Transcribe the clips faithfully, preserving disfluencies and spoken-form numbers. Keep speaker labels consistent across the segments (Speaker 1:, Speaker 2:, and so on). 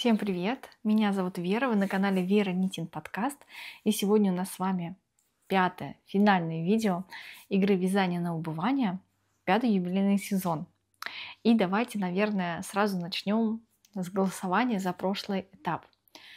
Speaker 1: Всем привет! Меня зовут Вера, вы на канале Вера Нитин Подкаст. И сегодня у нас с вами пятое, финальное видео игры вязания на убывание, пятый юбилейный сезон. И давайте, наверное, сразу начнем с голосования за прошлый этап.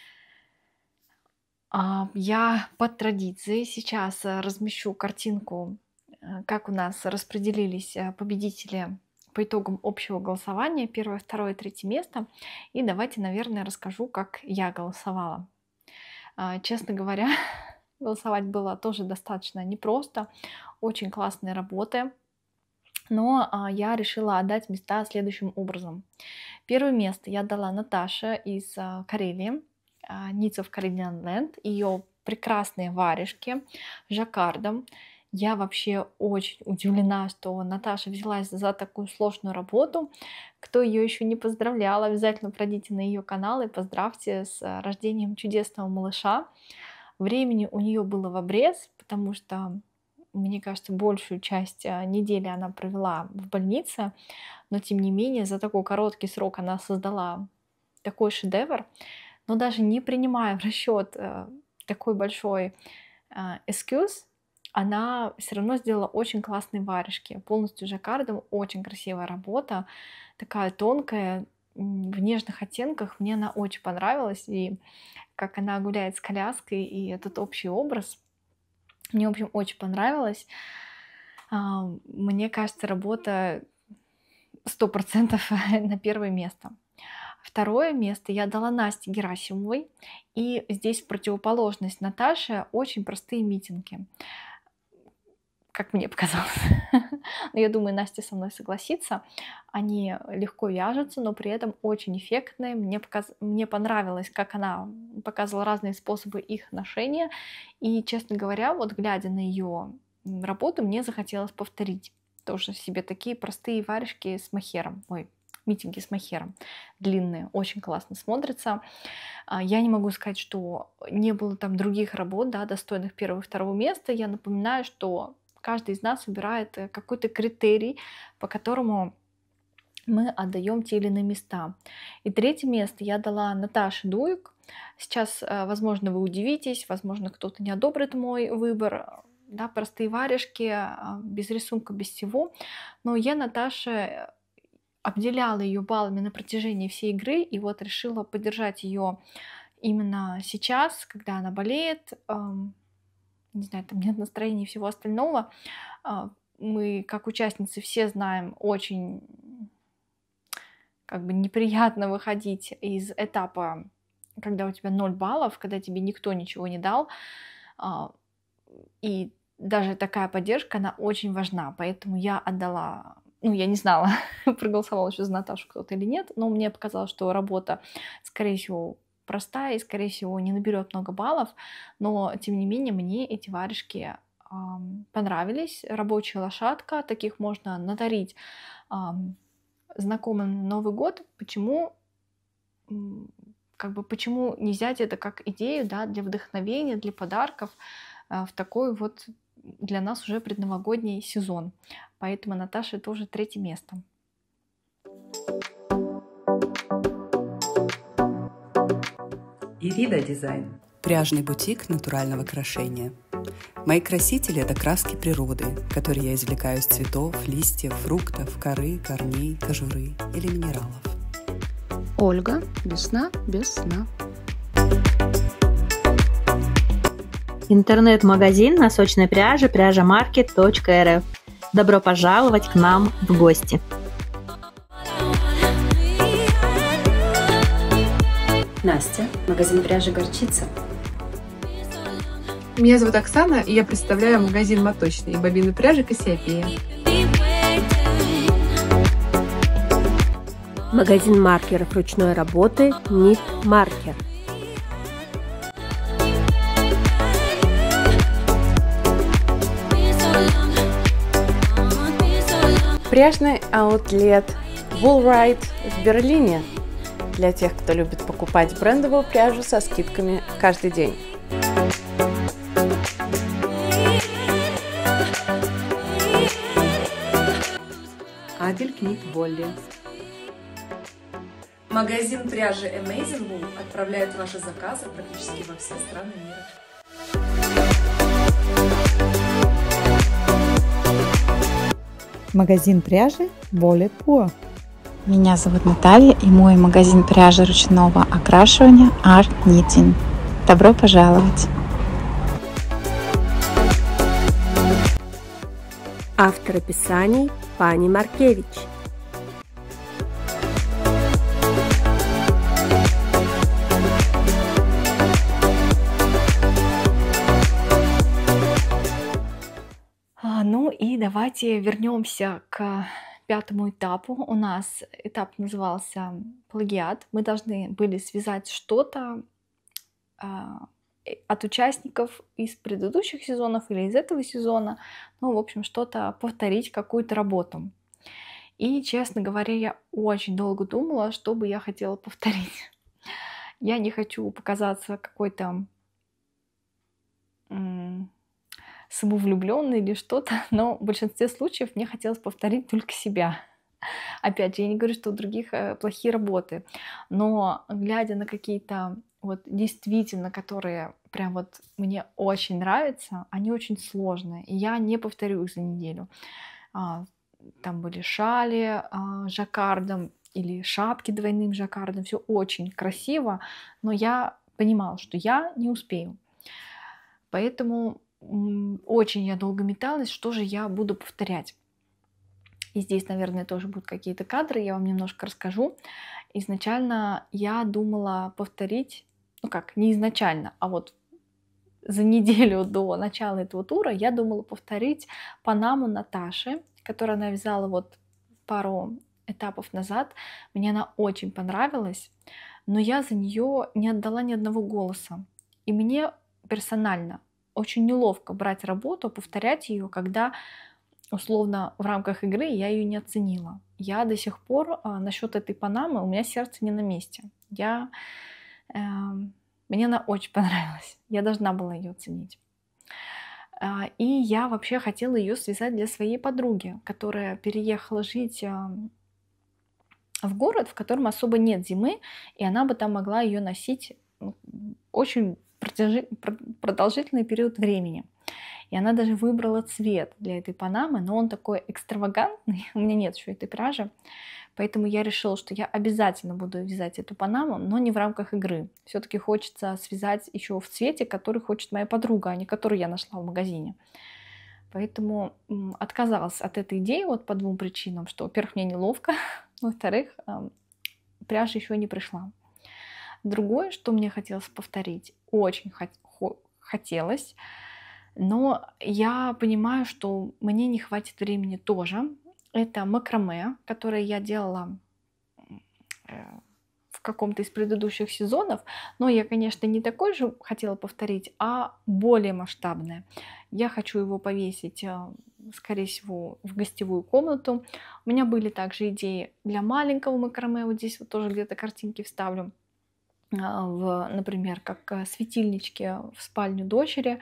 Speaker 1: А, Я по традиции сейчас э, размещу картинку, э, как у нас распределились э, победители по итогам общего голосования, первое, второе, третье место. И давайте, наверное, расскажу, как я голосовала. А, Честно говоря, голосовать было тоже достаточно непросто, очень классные работы. Но а, я решила отдать места следующим образом. Первое место я дала Наташе из а, Карелии, а, Knits of Caribbean Land, ее прекрасные варежки жаккардом. Я вообще очень удивлена, что Наташа взялась за такую сложную работу. Кто ее еще не поздравлял, обязательно пройдите на ее канал и поздравьте с а, рождением чудесного малыша. Времени у нее было в обрез, потому что, мне кажется, большую часть а, недели она провела в больнице, но тем не менее за такой короткий срок она создала такой шедевр. Но даже не принимая в расчет э, такой большой э, эскюз, она все равно сделала очень классные варежки, полностью жаккардом, очень красивая работа, такая тонкая, м, в нежных оттенках. Мне она очень понравилась, и как она гуляет с коляской, и этот общий образ, мне, в общем, очень понравилось. А, Мне кажется, работа сто процентов на первое место. Второе место я дала Насте Герасимовой. И здесь в противоположность Наташе очень простые митинги, как мне показалось. Но я думаю, Настя со мной согласится. Они легко вяжутся, но при этом очень эффектные. Мне, показ... мне понравилось, как она показывала разные способы их ношения. И, честно говоря, вот глядя на ее работу, мне захотелось повторить тоже себе такие простые варежки с мохером. Ой, митинги с мохером. Длинные, очень классно смотрятся. А, Я не могу сказать, что не было там других работ, да, достойных первого и второго места. Я напоминаю, что каждый из нас выбирает э, какой-то критерий, по которому мы отдаем те или иные места. И третье место я дала Наташе Дуик. Сейчас, э, возможно, вы удивитесь, возможно, кто-то не одобрит мой выбор. Да, простые варежки, а, без рисунка, без всего. Но я Наташе обделяла ее баллами на протяжении всей игры, и вот решила поддержать ее именно сейчас, когда она болеет. Ам, Не знаю, там нет настроения и всего остального. А, Мы, как участницы, все знаем, очень как бы неприятно выходить из этапа, когда у тебя ноль баллов, когда тебе никто ничего не дал. А, И даже такая поддержка, она очень важна. Поэтому я отдала, ну, я не знала, проголосовал еще за Наташу кто-то или нет, но мне показалось, что работа, скорее всего, простая и, скорее всего, не наберет много баллов. Но, тем не менее, мне эти варежки ам, понравились. Рабочая лошадка, таких можно надарить ам, знакомым на Новый год. Почему, м, как бы, почему не взять это как идею, да, для вдохновения, для подарков а, в такой вот для нас уже предновогодний сезон. Поэтому Наташа тоже третье место.
Speaker 2: Ирида Дизайн.
Speaker 3: Пряжный бутик натурального крошения. Мои красители – это краски природы, которые я извлекаю из цветов, листьев, фруктов, коры, корней, кожуры или минералов.
Speaker 4: Ольга. Весна без сна.
Speaker 5: Интернет-магазин носочной пряжи пряжамаркет точка эр эф. Добро пожаловать к нам в гости!
Speaker 2: Настя. Магазин пряжи «Горчица».
Speaker 6: Меня зовут Оксана, и я представляю магазин моточной и бобины пряжи «Кассиопея».
Speaker 7: Магазин маркеров ручной работы Knit Marker.
Speaker 8: Пряжный аутлет Woolrite в Берлине для тех, кто любит покупать брендовую пряжу со скидками каждый день.
Speaker 2: Адель Книт Волли.
Speaker 9: Магазин пряжи Amazing Wool отправляет ваши заказы практически во все страны мира.
Speaker 10: Магазин пряжи Более Пуа.
Speaker 11: Меня зовут Наталья, и мой магазин пряжи ручного окрашивания Art Knitting. Добро пожаловать!
Speaker 7: Автор описаний Пани Маркевич.
Speaker 1: А, Ну и давайте вернемся к пятому этапу. У нас этап назывался плагиат. Мы должны были связать что-то а, э, от участников из предыдущих сезонов или из этого сезона. Ну, в общем, что-то повторить, какую-то работу. И, честно говоря, я очень долго думала, что бы я хотела повторить. Я не хочу показаться какой-то м, самовлюбленной или что-то, но в большинстве случаев мне хотелось повторить только себя. Опять же, я не говорю, что у других э, плохие работы, но глядя на какие-то вот действительно, которые прям вот мне очень нравятся, они очень сложные, и я не повторю их за неделю. А, Там были шали а, жаккардом или шапки двойным жаккардом, все очень красиво, но я понимала, что я не успею. Поэтому м, очень я долго металась, что же я буду повторять. И здесь, наверное, тоже будут какие-то кадры, я вам немножко расскажу. Изначально я думала повторить, ну как, не изначально, а вот за неделю до начала этого тура я думала повторить панаму Наташи, которую она вязала вот пару этапов назад. Мне она очень понравилась, но я за нее не отдала ни одного голоса. И мне персонально очень неловко брать работу, повторять ее, когда условно в рамках игры я ее не оценила. Я до сих пор а, насчет этой панамы, у меня сердце не на месте. Я, э, мне она очень понравилась. Я должна была ее оценить. А, и я вообще хотела ее связать для своей подруги, которая переехала жить а, в город, в котором особо нет зимы, и она бы там могла ее носить ну, очень продолжи- про- продолжительный период времени. И она даже выбрала цвет для этой панамы, но он такой экстравагантный, у меня нет еще этой пряжи, поэтому я решила, что я обязательно буду вязать эту панаму, но не в рамках игры. Все-таки хочется связать еще в цвете, который хочет моя подруга, а не который я нашла в магазине. Поэтому м, отказалась от этой идеи вот по двум причинам, что, во-первых, мне неловко, во-вторых, эм, пряжа еще не пришла. Другое, что мне хотелось повторить, очень хот- хо- хотелось, но я понимаю, что мне не хватит времени тоже. Это макраме, которое я делала э, в каком-то из предыдущих сезонов. Но я, конечно, не такой же хотела повторить, а более масштабное. Я хочу его повесить, э, скорее всего, в гостевую комнату. У меня были также идеи для маленького макраме. Вот здесь вот тоже где-то картинки вставлю. Э, в, например, как э, светильнички в спальню дочери.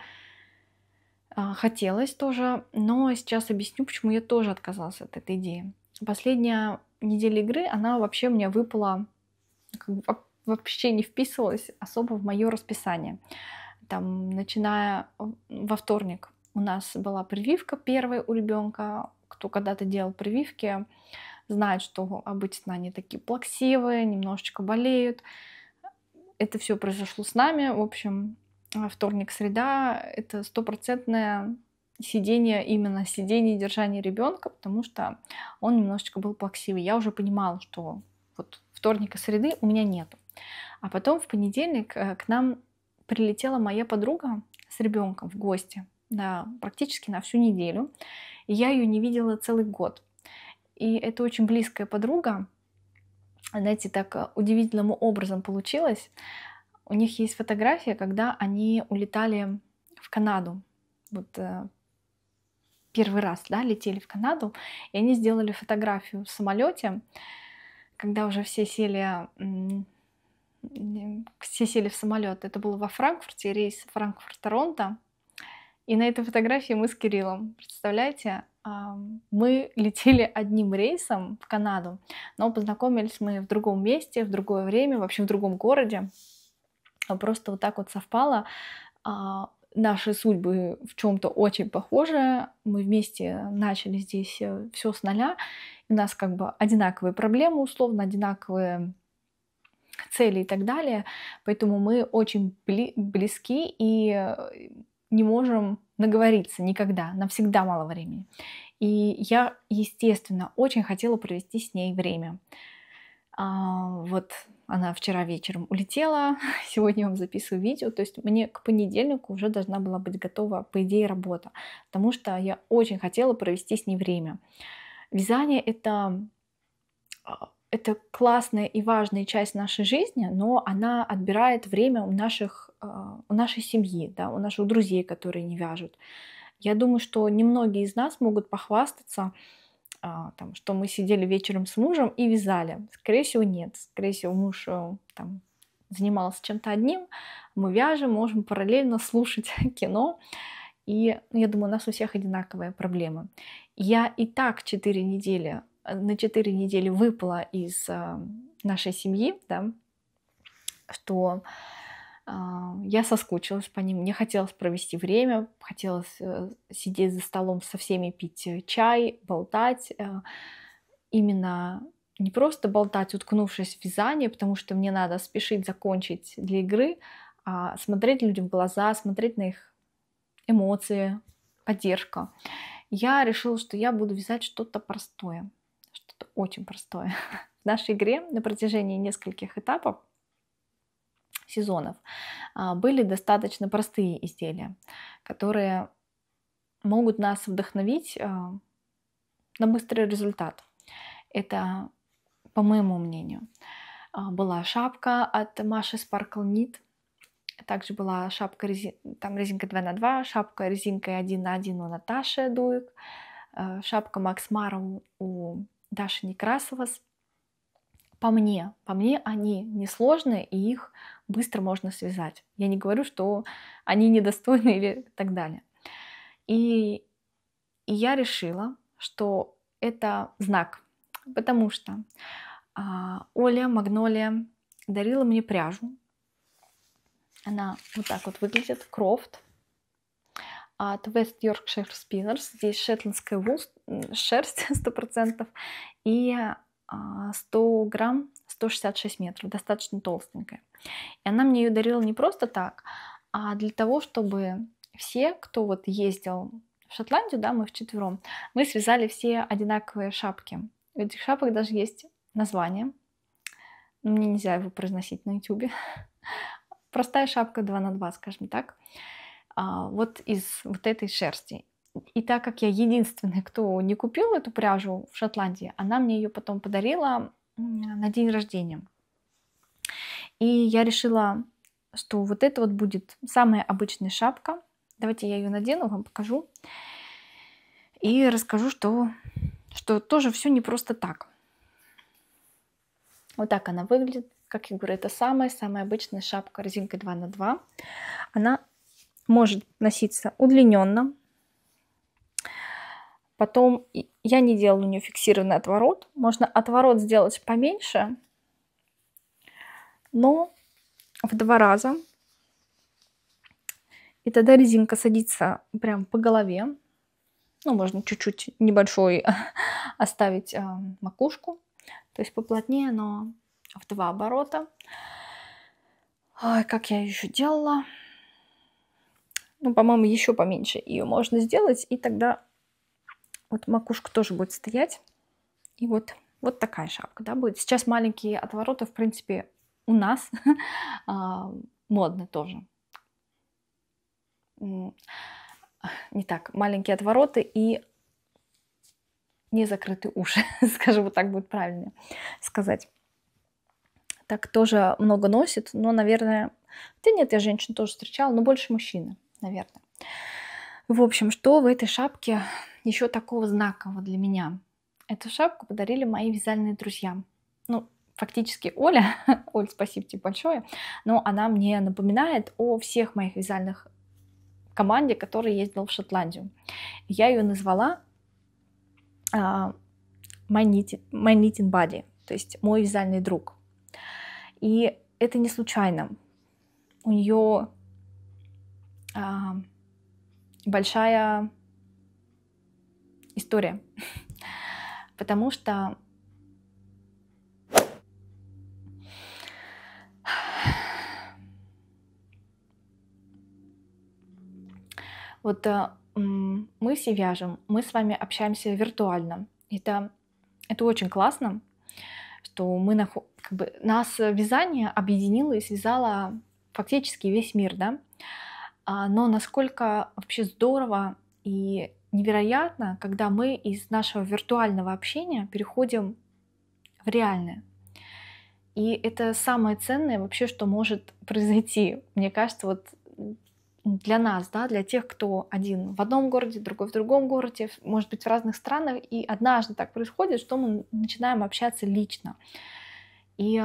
Speaker 1: Хотелось тоже, но сейчас объясню, почему я тоже отказалась от этой идеи. Последняя неделя игры, она вообще у меня выпала, как бы вообще не вписывалась особо в мое расписание. Там, начиная во вторник у нас была прививка первая у ребенка. Кто когда-то делал прививки, знает, что обычно они такие плаксивые, немножечко болеют. Это все произошло с нами. В общем, вторник, среда — это стопроцентное сидение, именно сидение и держание ребенка, потому что он немножечко был плаксивый. Я уже понимала, что вот вторника, среды у меня нету. А потом в понедельник к нам прилетела моя подруга с ребенком в гости, да, практически на всю неделю. И я ее не видела целый год. И это очень близкая подруга. Знаете, так удивительным образом получилось. У них есть фотография, когда они улетали в Канаду. Вот э, первый раз, да, летели в Канаду, и они сделали фотографию в самолете, когда уже все сели, м, все сели в самолет. Это было во Франкфурте, рейс Франкфурт-Торонто. И на этой фотографии мы с Кириллом. Представляете, мы летели одним рейсом в Канаду, но познакомились мы в другом месте, в другое время, вообще в другом городе. Просто вот так вот совпало. Наши судьбы в чем-то очень похожи. Мы вместе начали здесь все с нуля. У нас как бы одинаковые проблемы, условно, одинаковые цели и так далее. Поэтому мы очень близки и не можем наговориться никогда. Нам всегда мало времени. И я, естественно, очень хотела провести с ней время. А, вот она вчера вечером улетела, сегодня я вам записываю видео, то есть мне к понедельнику уже должна была быть готова, по идее, работа, потому что я очень хотела провести с ней время. Вязание это, это классная и важная часть нашей жизни, но она отбирает время у, наших, у нашей семьи, да, у наших друзей, которые не вяжут. Я думаю, что немногие из нас могут похвастаться, там, что мы сидели вечером с мужем и вязали. Скорее всего, нет. Скорее всего, муж там, занимался чем-то одним, мы вяжем, можем параллельно слушать кино. И я думаю, у нас у всех одинаковые проблемы. Я и так четыре недели, на четыре недели выпала из нашей семьи, да, что я соскучилась по ним, мне хотелось провести время, хотелось сидеть за столом со всеми, пить чай, болтать. Именно не просто болтать, уткнувшись в вязание, потому что мне надо спешить закончить для игры, а смотреть людям в глаза, смотреть на их эмоции, поддержка. Я решила, что я буду вязать что-то простое, что-то очень простое. В нашей игре на протяжении нескольких этапов, сезонов, были достаточно простые изделия, которые могут нас вдохновить на быстрый результат. Это, по моему мнению, была шапка от Маши Sparkle Knit, также была шапка, там резинка два на два, шапка резинкой один на один у Наташи Дуик, шапка Макс Мара у Даши Некрасовой. По мне, по мне они несложные, и их быстро можно связать. Я не говорю, что они недостойны или так далее. И, и я решила, что это знак, потому что а, Оля Магнолия дарила мне пряжу. Она вот так вот выглядит, Крофт от West Yorkshire Spinners. Здесь шетландская вул, шерсть сто процентов, и сто грамм, сто шестьдесят шесть метров, достаточно толстенькая. И она мне ее дарила не просто так, а для того, чтобы все, кто вот ездил в Шотландию, да, мы вчетвером, мы связали все одинаковые шапки. У этих шапок даже есть название, но мне нельзя его произносить на ютубе. Простая шапка два на два, скажем так, вот из вот этой шерсти. И так как я единственная, кто не купил эту пряжу в Шотландии, она мне ее потом подарила на день рождения. И я решила, что вот это вот будет самая обычная шапка. Давайте я ее надену, вам покажу. И расскажу, что, что тоже все не просто так. Вот так она выглядит. Как я говорю, это самая-самая обычная шапка резинкой два на два. Она может носиться удлиненно. Потом я не делала у нее фиксированный отворот. Можно отворот сделать поменьше, но в два раза. И тогда резинка садится прям по голове. Ну, можно чуть-чуть небольшой оставить э, макушку. То есть поплотнее, но в два оборота. Ой, как я еще делала. Ну, по-моему, еще поменьше ее можно сделать. И тогда вот макушка тоже будет стоять. И вот, вот такая шапка, да, будет. Сейчас маленькие отвороты, в принципе, у нас модны тоже. Не так, маленькие отвороты и не закрытые уши, скажем, вот так будет правильнее сказать. Так тоже много носит, но, наверное, да нет, я женщин тоже встречала, но больше мужчины, наверное. В общем, что в этой шапке еще такого знакового для меня? Эту шапку подарили мои вязальные друзья. Ну, фактически Оля, Оль, спасибо тебе большое, но она мне напоминает о всех моих вязальных команде, который ездил в Шотландию. Я ее назвала uh, my, knitting, my knitting buddy, то есть мой вязальный друг. И это не случайно. У нее uh, большая история, потому что вот мы все вяжем, мы с вами общаемся виртуально. Это, это очень классно, что мы наход... как бы, нас вязание объединило и связало фактически весь мир, да? Но насколько вообще здорово и невероятно, когда мы из нашего виртуального общения переходим в реальное. И это самое ценное вообще, что может произойти. Мне кажется, вот для нас, да, для тех, кто один в одном городе, другой в другом городе, может быть, в разных странах, и однажды так происходит, что мы начинаем общаться лично. И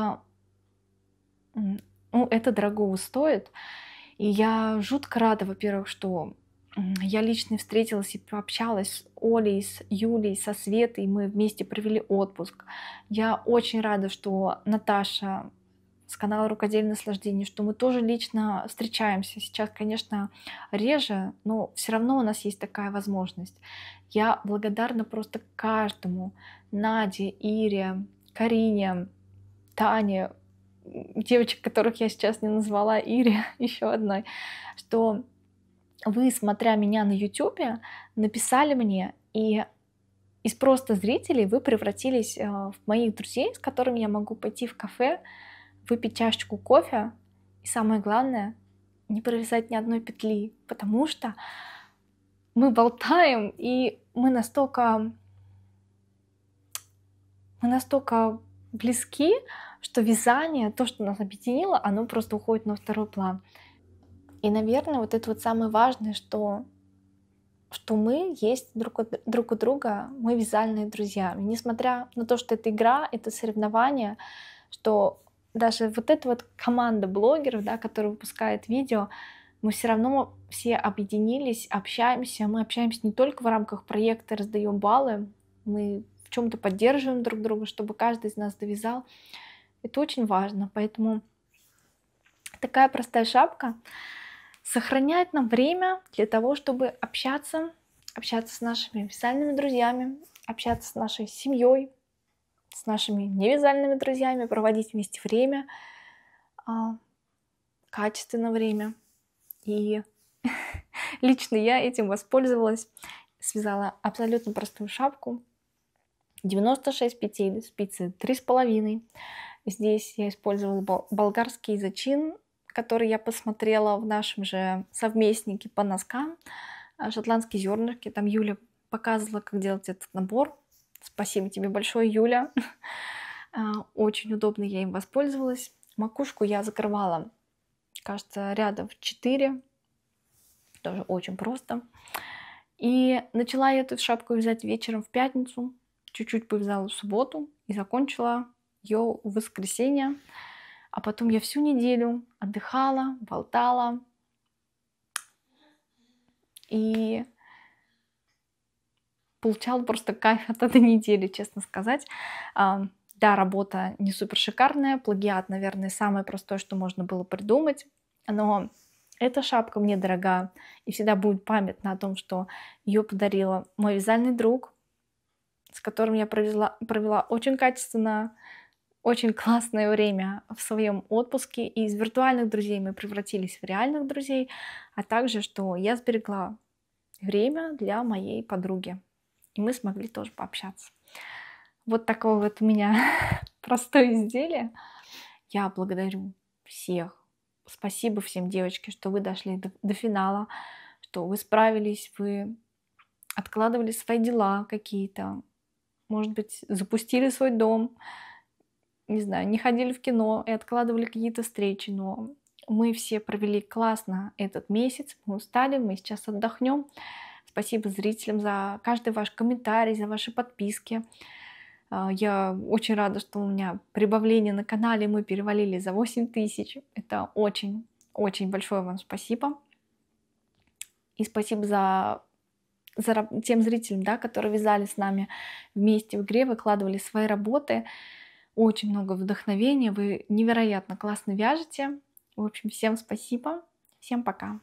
Speaker 1: ну, это дорого стоит. И я жутко рада, во-первых, что я лично встретилась и пообщалась с Олей, с Юлей, со Светой, и мы вместе провели отпуск. Я очень рада, что Наташа с канала «Рукоделие наслаждения», что мы тоже лично встречаемся. Сейчас, конечно, реже, но все равно у нас есть такая возможность. Я благодарна просто каждому: Наде, Ире, Карине, Тане, девочек, которых я сейчас не назвала, Ире, еще одной, что вы, смотря меня на ютубе, написали мне, и из просто зрителей вы превратились в моих друзей, с которыми я могу пойти в кафе, выпить чашечку кофе, и самое главное, не провязать ни одной петли, потому что мы болтаем, и мы настолько, мы настолько близки, что вязание, то, что нас объединило, оно просто уходит на второй план. И, наверное, вот это вот самое важное, что, что мы есть друг у, друг у друга, мы вязальные друзья. И несмотря на то, что это игра, это соревнование, что даже вот эта вот команда блогеров, да, которая выпускает видео, мы все равно все объединились, общаемся. Мы общаемся не только в рамках проекта, раздаем баллы, мы в чем-то поддерживаем друг друга, чтобы каждый из нас довязал. Это очень важно. Поэтому такая простая шапка сохраняет нам время для того, чтобы общаться, общаться с нашими вязальными друзьями, общаться с нашей семьей, с нашими невязальными друзьями, проводить вместе время, качественное время. И лично я этим воспользовалась, связала абсолютно простую шапку, девяносто шесть петель, спицы три с половиной. Здесь я использовала болгарский зачин, который я посмотрела в нашем же совместнике по носкам, шотландские зернышки. Там Юля показывала, как делать этот набор. Спасибо тебе большое, Юля. Очень удобно, я им воспользовалась. Макушку я закрывала, кажется, рядов четыре. Тоже очень просто. И начала я эту шапку вязать вечером в пятницу. Чуть-чуть повязала в субботу и закончила ее в воскресенье. А потом я всю неделю отдыхала, болтала. И получала просто кайф от этой недели, честно сказать. Да, работа не супер шикарная, плагиат, наверное, самое простое, что можно было придумать. Но эта шапка мне дорога и всегда будет памятна о том, что ее подарила мой вязальный друг, с которым я провела, провела очень качественно, очень классное время в своем отпуске. И из виртуальных друзей мы превратились в реальных друзей, а также, что я сберегла время для моей подруги. И мы смогли тоже пообщаться. Вот такое вот у меня простое изделие. Я благодарю всех. Спасибо всем, девочки, что вы дошли до, до финала, что вы справились, вы откладывали свои дела какие-то, может быть, запустили свой дом, не знаю, не ходили в кино и откладывали какие-то встречи, но мы все провели классно этот месяц, мы устали, мы сейчас отдохнем. Спасибо зрителям за каждый ваш комментарий, за ваши подписки. Я очень рада, что у меня прибавление на канале, мы перевалили за восемь тысяч. Это очень-очень большое вам спасибо. И спасибо за, за тем зрителям, да, которые вязали с нами вместе в игре, выкладывали свои работы. Очень много вдохновения, вы невероятно классно вяжете. В общем, всем спасибо, всем пока.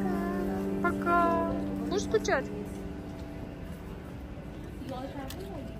Speaker 12: Пока. Будешь скучать?
Speaker 1: Должна